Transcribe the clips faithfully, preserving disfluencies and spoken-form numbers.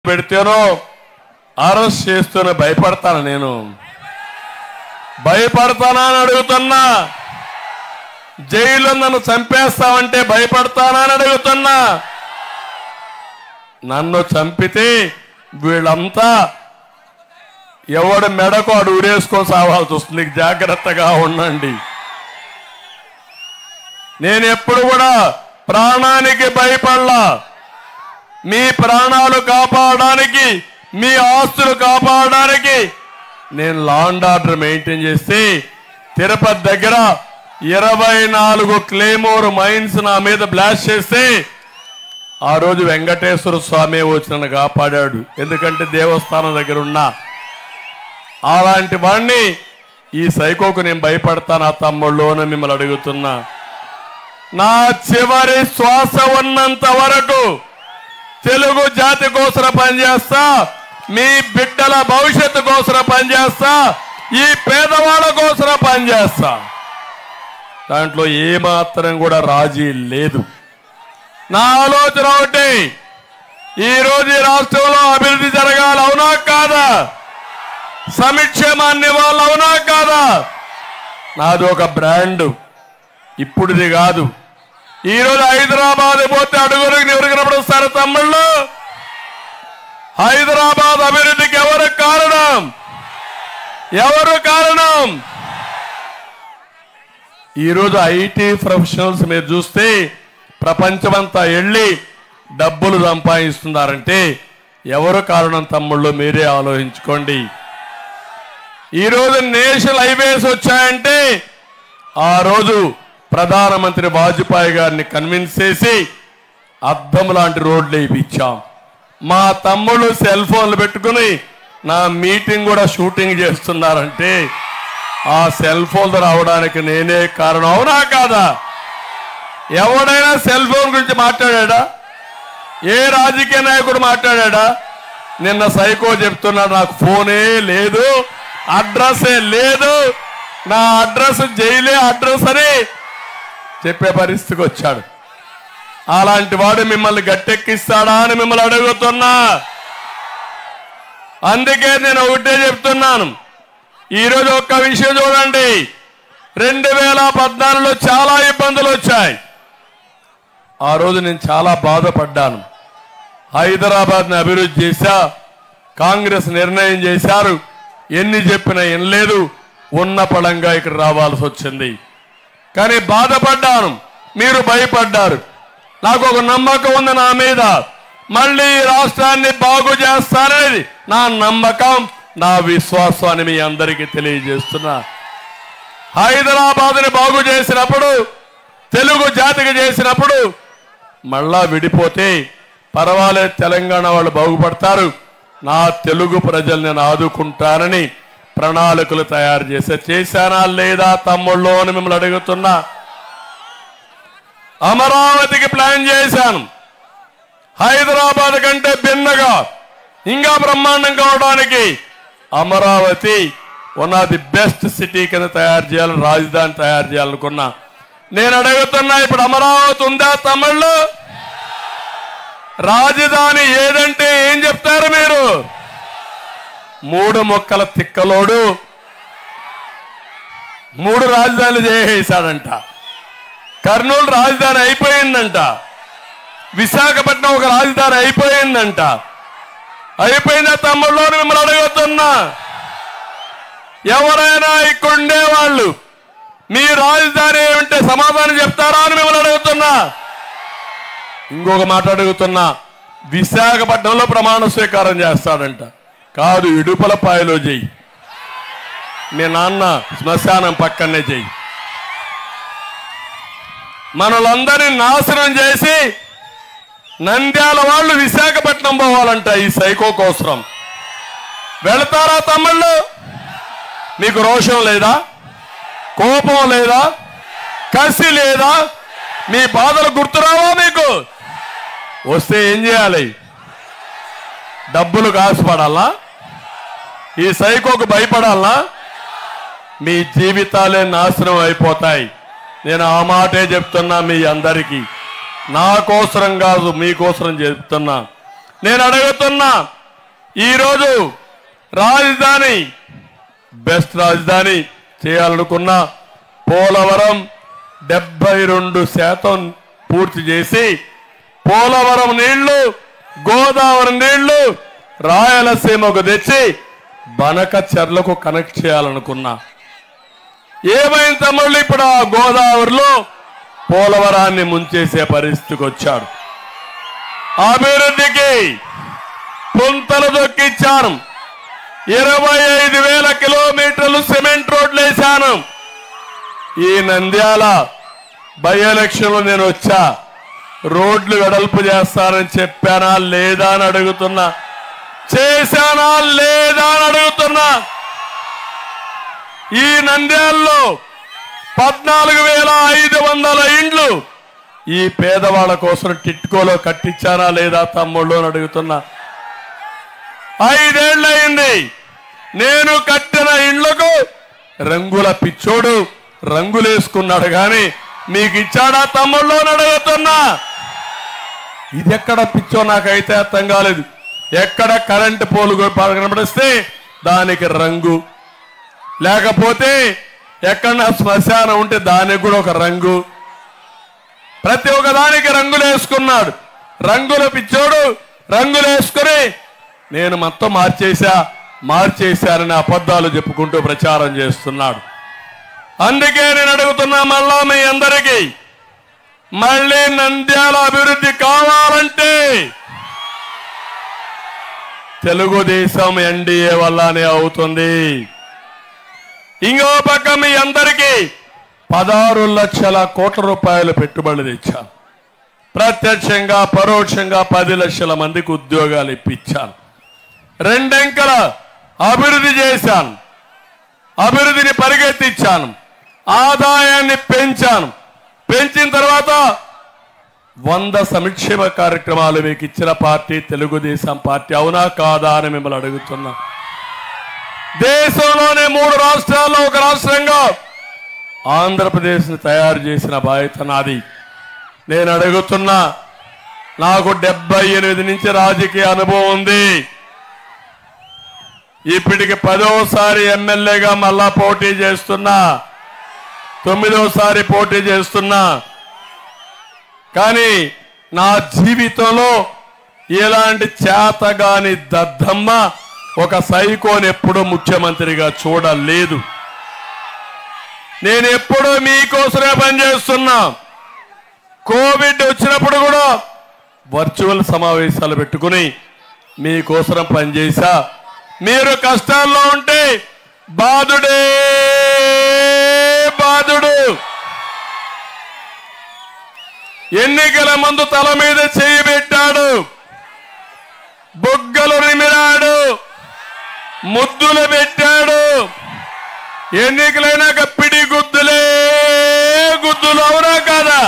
పెడితేనో arrest చేస్తూనే భయపడతాను. నేను భయపడతానా అని అడుగుతున్నా. జైల్లో నన్ను చంపేస్తావంటే భయపడతానా అని అడుగుతున్నా. నన్ను చంపితే వీళ్ళంతా ఎవడు మెడకు అడు ఊరేసుకొని సావాల్సి వస్తుంది. జాగ్రత్తగా ఉండండి. నేను ఎప్పుడు కూడా ప్రాణానికి భయపడలా. మీ ప్రాణాలు కాపాడడానికి, మీ ఆస్తులు కాపాడడానికి నేను లా అండ్ ఆర్డర్ మెయింటైన్ చేస్తే తిరుపతి దగ్గర ఇరవై నాలుగు క్లేమోర్ మైన్స్ నా మీద బ్లాస్ట్ చేస్తే ఆ రోజు వెంకటేశ్వర స్వామి వచ్చి నన్ను కాపాడాడు. ఎందుకంటే దేవస్థానం దగ్గర ఉన్నా. అలాంటి వాడిని ఈ సైకోకు నేను భయపడతాను. ఆ తమ్ముళ్ళోనే మిమ్మల్ని అడుగుతున్నా. నా చివరి శ్వాస ఉన్నంత వరకు తెలుగు జాతి కోసం పనిచేస్తా. మీ బిడ్డల భవిష్యత్తు కోసం పనిచేస్తా. ఈ పేదవాళ్ళ కోసం పనిచేస్తా. దాంట్లో ఏమాత్రం కూడా రాజీ లేదు. నా ఆలోచన ఒకటి, ఈరోజు ఈ రాష్ట్రంలో అభివృద్ధి జరగాలి. అవునా కాదా? సంక్షేమాన్ని ఇవ్వాలి. అవునా కాదా? నాది ఒక బ్రాండ్. ఇప్పుడుది కాదు. ఈరోజు హైదరాబాద్ పోతే అడుగురికి ఎవరు కనపడుస్తారు తమ్ముళ్ళు? హైదరాబాద్ అభివృద్ధికి ఎవరు కారణం? ఎవరు కారణం? ఈరోజు ఐటీ ప్రొఫెషనల్స్ మీరు చూస్తే ప్రపంచమంతా వెళ్ళి డబ్బులు సంపాదిస్తున్నారంటే ఎవరు కారణం తమ్ముళ్ళు? మీరే ఆలోచించుకోండి. ఈరోజు నేషనల్ హైవేస్ వచ్చాయంటే ఆ రోజు ప్రధానమంత్రి వాజ్పేయి గారిని కన్విన్స్ చేసి అద్దం లాంటి రోడ్లు వేయించాం. మా తమ్ముళ్ళు సెల్ ఫోన్లు పెట్టుకుని నా మీటింగ్ కూడా షూటింగ్ చేస్తున్నారంటే ఆ సెల్ ఫోన్లు రావడానికి నేనే కారణం. అవునా కాదా? ఎవడైనా సెల్ ఫోన్ గురించి మాట్లాడా? ఏ రాజకీయ నాయకుడు మాట్లాడా? నిన్న సైకో చెప్తున్నాడు, నాకు ఫోనే లేదు, అడ్రస్సే లేదు, నా అడ్రస్ జైలే అడ్రస్ అని చెప్పే పరిస్థితికి వచ్చాడు. అలాంటి వాడు మిమ్మల్ని గట్టెక్కిస్తాడా అని మిమ్మల్ని అడుగుతున్నా. అందుకే నేను ఒకటే చెప్తున్నాను. ఈరోజు ఒక్క విషయం చూడండి. రెండు వేల పద్నాలుగులో చాలా ఇబ్బందులు వచ్చాయి. ఆ రోజు నేను చాలా బాధపడ్డాను. హైదరాబాద్ని అభివృద్ధి చేశా. కాంగ్రెస్ నిర్ణయం చేశారు. ఎన్ని చెప్పినా ఏం లేదు. ఉన్న పడంగా ఇక్కడ రావాల్సి వచ్చింది. కానీ బాధపడ్డాను. మీరు భయపడ్డారు. నాకు ఒక నమ్మకం ఉంది నా మీద. మళ్ళీ రాష్ట్రాన్ని బాగు చేస్తారనేది నా నమ్మకం, నా విశ్వాసం అని మీ అందరికీ తెలియజేస్తున్నా. హైదరాబాద్ని బాగు చేసినప్పుడు, తెలుగు జాతికి చేసినప్పుడు మళ్ళా విడిపోతే పర్వాలేదు, తెలంగాణ వాళ్ళు బాగుపడతారు, నా తెలుగు ప్రజల్ని నేను ఆదుకుంటానని ప్రణాళికలు తయారు చేసే చేశానా లేదా తమ్ముళ్ళు అని మిమ్మల్ని అడుగుతున్నా. అమరావతికి ప్లాన్ చేశాను. హైదరాబాద్ కంటే భిన్నగా ఇంకా బ్రహ్మాండం కావడానికి Amaravati one of the best city కింద తయారు చేయాలని, రాజధాని తయారు చేయాలనుకున్నా. నేను అడుగుతున్నా, ఇప్పుడు అమరావతి ఉందా తమ్ముళ్ళు? రాజధాని ఏదంటే ఏం చెప్తారు మీరు? మూడు మొక్కల తిక్కలోడు మూడు రాజధానులు చేసేసాడంట. కర్నూలు రాజధాని అయిపోయిందంట. విశాఖపట్నం ఒక రాజధాని అయిపోయిందంట. అయిపోయిందా తమ్ముళ్ళు మిమ్మల్ని అడుగుతున్నా. ఎవరైనా ఇక్కడ ఉండేవాళ్ళు మీ రాజధాని ఏమంటే సమాధానం చెప్తారా అని మిమ్మల్ని అడుగుతున్నా. ఇంకొక మాట అడుగుతున్నా. విశాఖపట్నంలో ప్రమాణ స్వీకారం చేస్తాడంట. కాదు, ఇడుపలపాయలో చెయ్యి. మీ నాన్న శ్మశానం పక్కనే చెయ్యి. మనలందరినీ నాశనం చేసి నంద్యాల వాళ్ళు విశాఖపట్నం పోవాలంట ఈ సైకో కోసం. వెళతారా తమ్ముళ్ళు? మీకు రోషం లేదా? కోపం లేదా? కసి లేదా? మీ బాధలు గుర్తురావా మీకు? వస్తే ఏం చేయాలి? డబ్బులు కాసుపడాలా? ఈ సైకోకు భయపడాలా? మీ జీవితాలే నాశనం అయిపోతాయి. నేను ఆ మాటే చెప్తున్నా మీ అందరికీ. నా కోసరం కాదు, మీకోసం చెప్తున్నా. నేను అడుగుతున్నా, ఈరోజు రాజధాని బెస్ట్ రాజధాని చేయాలనుకున్నా పోలవరం డెబ్బై రెండు శాతం పూర్తి చేసి పోలవరం నీళ్లు గోదావరి నీళ్లు రాయలసీమకు తెచ్చి బనక చెర్లకు కనెక్ట్ చేయాలనుకున్నా. ఏమైంది తమ్ముళ్ళు? ఇప్పుడు ఆ గోదావరిలో పోలవరాన్ని ముంచేసే పరిస్థితికి వచ్చాడు. అభివృద్ధికి పుంతలు దొక్కిచ్చాను. ఇరవై ఐదు వేల కిలోమీటర్లు సిమెంట్ రోడ్లు వేశాను. ఈ నంద్యాల బై ఎలక్షన్ లో నేను వచ్చా, రోడ్లు వెడల్పు చేస్తానని చెప్పానా లేదా అని అడుగుతున్నా, చేశానా లేదా అని అడుగుతున్నా. ఈ నంద్యాలలో పద్నాలుగు వేల ఐదు వందల ఇండ్లు ఈ పేదవాళ్ళ కోసం టిట్కోలో కట్టించానా లేదా తమ్ముళ్ళు అని అడుగుతున్నా. ఐదేళ్లయింది నేను కట్టిన ఇండ్లకు రంగుల పిచ్చోడు రంగులేసుకున్నాడు కానీ మీకు ఇచ్చాడా తమ్ముళ్ళు అని అడుగుతున్నా. ఇది ఎక్కడ పిచ్చో నాకైతే అర్థం కాలేదు. ఎక్కడ కరెంటు పోలు కనబడిస్తే దానికి రంగు, లేకపోతే ఎక్కడ శ్మశానం ఉంటే దానికి కూడా ఒక రంగు, ప్రతి ఒక్క దానికి రంగులు వేసుకున్నాడు. రంగుల పిచ్చోడు రంగులు వేసుకుని నేను మొత్తం మార్చేశా మార్చేశారని అబద్ధాలు చెప్పుకుంటూ ప్రచారం చేస్తున్నాడు. అందుకే నేను అడుగుతున్నా మళ్ళా మీ అందరికీ, మళ్ళీ నంద్యాల అభివృద్ధి కావాలంటే తెలుగుదేశం ఎన్డీఏ వల్లనే అవుతుంది. ఇంకో పక్క మీ అందరికీ పదహారు లక్షల కోట్ల రూపాయలు పెట్టుబడులు తెచ్చాను. ప్రత్యక్షంగా పరోక్షంగా పది లక్షల మందికి ఉద్యోగాలు ఇప్పించాను. రెండంకెల అభివృద్ధి చేశాను. అభివృద్ధిని పరిగెత్తించాను. ఆదాయాన్ని పెంచాను. పెంచిన తర్వాత వంద సంక్షేమ కార్యక్రమాలు మీకు ఇచ్చిన పార్టీ తెలుగుదేశం పార్టీ. అవునా కాదా అని మిమ్మల్ని అడుగుతున్నా. దేశంలోనే మూడు రాష్ట్రాల్లో ఒక రాష్ట్రంగా ఆంధ్రప్రదేశ్ని తయారు చేసిన బాధ్యత నాది. నేను అడుగుతున్నా, నాకు డెబ్బై ఎనిమిది నుంచి రాజకీయ అనుభవం ఉంది. ఇప్పటికి పదోసారి ఎమ్మెల్యేగా మళ్ళా పోటీ చేస్తున్నా, తొమ్మిదోసారి పోటీ చేస్తున్నా. కానీ నా జీవితంలో ఎలాంటి చేతగాని దద్దమ్మ ఒక సైకోని ఎప్పుడూ ముఖ్యమంత్రిగా చూడలేదు. నేను ఎప్పుడూ మీకోసమే పనిచేస్తున్నా. కోవిడ్ వచ్చినప్పుడు కూడా వర్చువల్ సమావేశాలు పెట్టుకుని మీకోసం పనిచేశా. మీరు కష్టాల్లో ఉంటే బాధుడే బాధుడు. ఎన్నికల ముందు తల మీద చేయి పెట్టాడు, బొగ్గలు నిమిరాడు, ముద్దులు పెట్టాడు. ఎన్నికలైనాక పిడి గుద్దులే గుద్దులు. అవునా కాదా?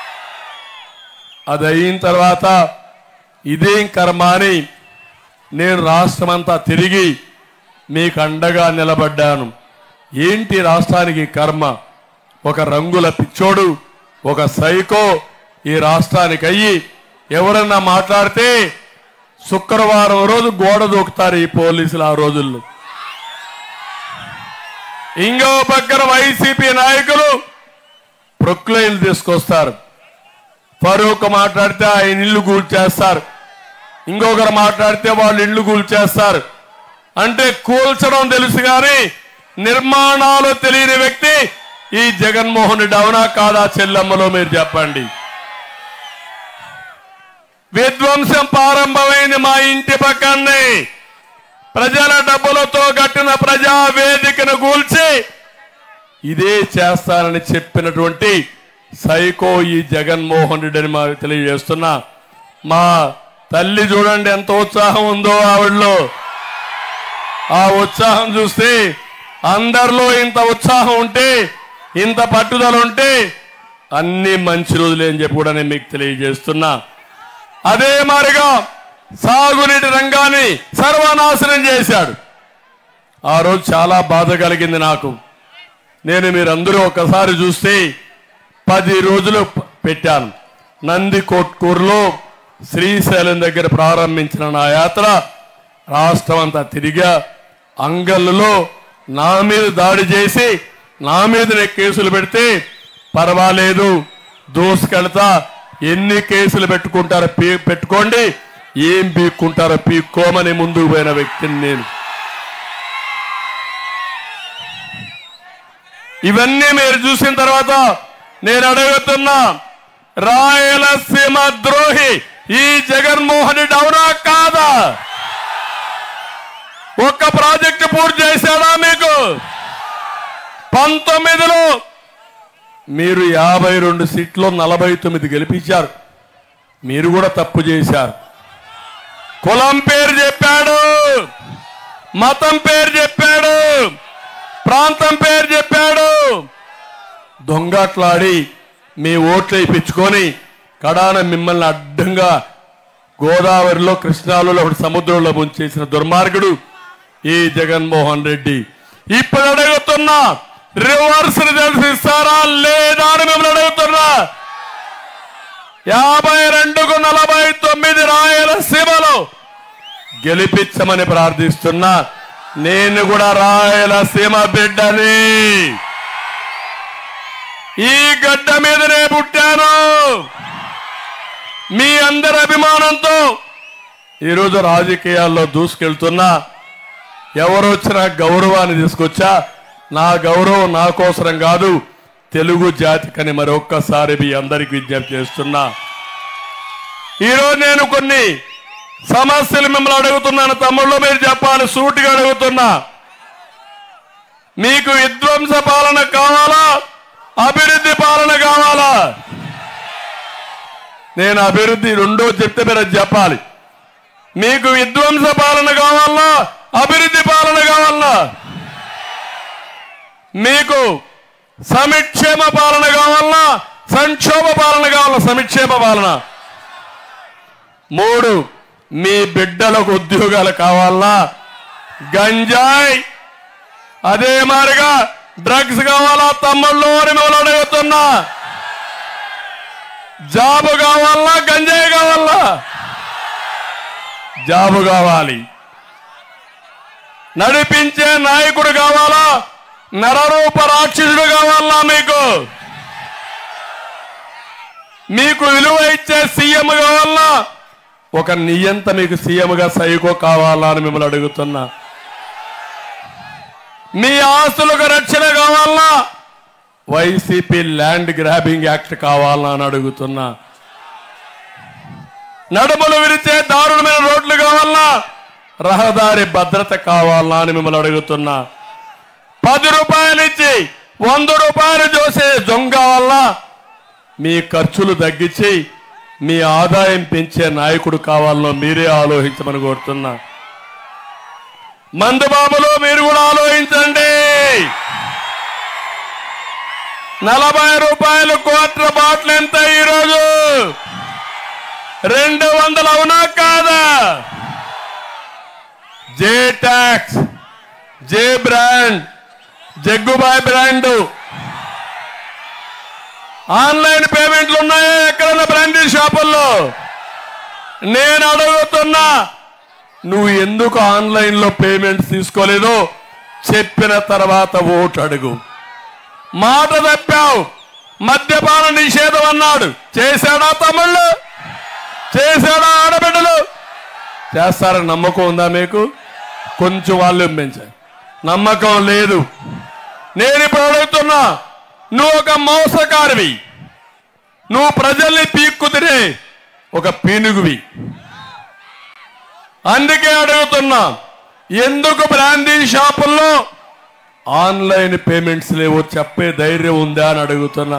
అది అయిన తర్వాత ఇదేం కర్మ అని నేను రాష్ట్రమంతా తిరిగి మీకు అండగా నిలబడ్డాను. ఏంటి రాష్ట్రానికి కర్మ? ఒక రంగుల పిచ్చోడు, ఒక సైకో ఈ రాష్ట్రానికి అయ్యి ఎవరన్నా మాట్లాడితే శుక్రవారం రోజు గోడ దూకుతారు ఈ పోలీసులు. ఆ రోజుల్లో ఇంకో పక్కన వైసీపీ నాయకులు ప్రొక్లైన్లు తీసుకొస్తారు. ఫరూక్ మాట్లాడితే ఆయన ఇల్లు కూల్చేస్తారు, ఇంకొకరు మాట్లాడితే వాళ్ళు ఇల్లు కూల్చేస్తారు. అంటే కూల్చడం తెలుసు కానీ నిర్మాణాలు తెలియని వ్యక్తి ఈ జగన్మోహన్ రెడ్డి. అవునా కాదా చెల్లమ్మలో మీరు చెప్పండి. విధ్వంసం ప్రారంభమైంది మా ఇంటి పక్కనే. ప్రజల డబ్బులతో కట్టిన ప్రజా వేదికను కూల్చి ఇదే చేస్తానని చెప్పినటువంటి సైకో ఈ జగన్మోహన్ రెడ్డి అని మాకు తెలియజేస్తున్నా. మా తల్లి చూడండి ఎంత ఉత్సాహం ఉందో ఆవిడలో. ఆ ఉత్సాహం చూస్తే అందరిలో ఇంత ఉత్సాహం ఉంటే, ఇంత పట్టుదల ఉంటే అన్ని మంచి రోజులే అని చెప్పి కూడా నేను మీకు తెలియజేస్తున్నా. అదే మారిగా సాగునీటి రంగాన్ని సర్వనాశనం చేశాడు. ఆ రోజు చాలా బాధ కలిగింది నాకు. నేను మీరందరూ ఒకసారి చూస్తే పది రోజులు పెట్టాను. నంది కొట్కూరులో శ్రీశైలం దగ్గర ప్రారంభించిన నా యాత్ర రాష్ట్రం అంతా తిరిగా. అంగళ్ళలో నా మీద దాడి చేసి నా మీదనే కేసులు పెడితే పర్వాలేదు, దోసుకెళ్తా, ఎన్ని కేసులు పెట్టుకుంటారో పెట్టుకోండి, ఏం పీక్కుంటారో పీక్కోమని ముందుకు పోయిన వ్యక్తిని నేను. ఇవన్నీ మీరు చూసిన తర్వాత నేను అడుగుతున్నా, రాయలసీమ ద్రోహి ఈ జగన్మోహన్ రెడ్డి అవునా కాదా? ఒక్క ప్రాజెక్టు పూర్తి చేశాడా మీకు? పంతొమ్మిదిలో మీరు యాభై రెండు సీట్లు నలభై తొమ్మిది గెలిపించారు. మీరు కూడా తప్పు చేశారు. కులం పేరు చెప్పాడు, మతం పేరు చెప్పాడు, ప్రాంతం పేరు చెప్పాడు. దొంగట్లాడి మీ ఓట్లు వేయించుకొని కడాన మిమ్మల్ని అడ్డంగా గోదావరిలో కృష్ణాలలో సముద్రంలో ముంచేసిన దుర్మార్గుడు ఈ జగన్మోహన్ రెడ్డి. ఇప్పుడు అడుగుతున్నా, రివర్స్ రిజల్ట్స్ ఇస్తారా లేదా అని మిమ్మల్ని అడుగుతున్నా. యాభై రెండుకు నలభై తొమ్మిది రాయలసీమలో గెలిపించమని ప్రార్థిస్తున్నా. నేను కూడా రాయలసీమ బిడ్డని, ఈ గడ్డ మీదనే పుట్టాను. మీ అందరి అభిమానంతో ఈరోజు రాజకీయాల్లో దూసుకెళ్తున్నా. ఎవరు వచ్చినా గౌరవాన్ని తీసుకొచ్చా. నా గౌరవం నా కోసరం కాదు, తెలుగు జాతికని మరొక్కసారి మీ అందరికి విజ్ఞప్తి చేస్తున్నా. ఈరోజు నేను కొన్ని సమస్యలు మిమ్మల్ని అడుగుతున్నాను. తమ్ముళ్ళు మీరు చెప్పాలి, సూటిగా అడుగుతున్నా. మీకు విధ్వంస పాలన కావాలా, అభివృద్ధి పాలన కావాలా? నేను అభివృద్ధి రెండో చెప్తే మీరు అది చెప్పాలి. మీకు విధ్వంస పాలన కావాలా, అభివృద్ధి పాలన కావాలా? మీకు సమిక్షేమ పాలన కావాలా, సంక్షోభ పాలన కావాలా? సమిక్షేమ పాలన. మూడు, మీ బిడ్డలకు ఉద్యోగాలు కావాలా? గంజాయి అదే మారిగా డ్రగ్స్ కావాలా? తమ్ముళ్ళు అని మిమ్మల్ని అడుగుతున్నా. జాబు కావాలా, గంజాయి కావాలా? జాబు కావాలి. నడిపించే నాయకుడు కావాలా, నరరూప రాక్షసుడు కావాలా? మీకు మీకు విలువ ఇచ్చే సీఎం కావాలా, ఒక నియంత మీకు సీఎంగా సైకో కావాలా అని మిమ్మల్ని అడుగుతున్నా. మీ ఆస్తులకు రక్షణ కావాలా, వైసీపీ ల్యాండ్ గ్రాబింగ్ యాక్ట్ కావాలా అని అడుగుతున్నా. నడుములు విరిచే దారుణమైన రోడ్లు కావాలా, రహదారి భద్రత కావాలా అని మిమ్మల్ని అడుగుతున్నా. పది రూపాయలు ఇచ్చి వంద రూపాయలు చూసే దొంగ వల్ల మీ ఖర్చులు తగ్గించి మీ ఆదాయం పెంచే నాయకుడు కావాలనో మీరే ఆలోచించమని కోరుతున్నా. మందుబాబులో మీరు కూడా ఆలోచించండి. నలభై రూపాయలు క్వార్టర్ బాటిల్ ఎంత ఈరోజు? రెండు వందలు అవునా కాదా? J tax, J brand, Jaggubhai brand online పేమెంట్లు ఉన్నాయా ఎక్కడన్నా బ్రాండీ షాపుల్లో? నేను అడుగుతున్నా, నువ్వు ఎందుకు ఆన్లైన్ లో పేమెంట్స్ తీసుకోలేదో చెప్పిన తర్వాత ఓటు అడుగు. మాట తప్పావు. మద్యపాన నిషేధం అన్నాడు, చేశాడా తమ్ముళ్ళు? చేశాడా ఆడబిడ్డలు? చేస్తారని నమ్మకం ఉందా మీకు? కొంచెం వాళ్ళు పెంచారు, నమ్మకం లేదు. నేను ఇప్పుడు అడుగుతున్నా, నువ్వు ఒక మోసకారివి, నువ్వు ప్రజల్ని పీక్కు తినే ఒక పీనుగువి. అందుకే అడుగుతున్నా, ఎందుకు బ్రాందీ షాపుల్లో ఆన్లైన్ పేమెంట్స్ లేవో చెప్పే ధైర్యం ఉందా అని అడుగుతున్నా.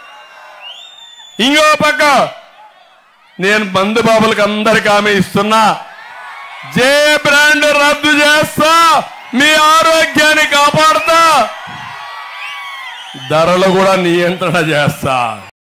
ఇంకో పక్క నేను మందు బాబులకు అందరికి హామీ ఇస్తున్నా, జే బ్రాండ్ రద్దు చేస్తా, మీ ఆరోగ్యాన్ని కాపాడుతా, ధరలు కూడా నియంత్రణ చేస్తా.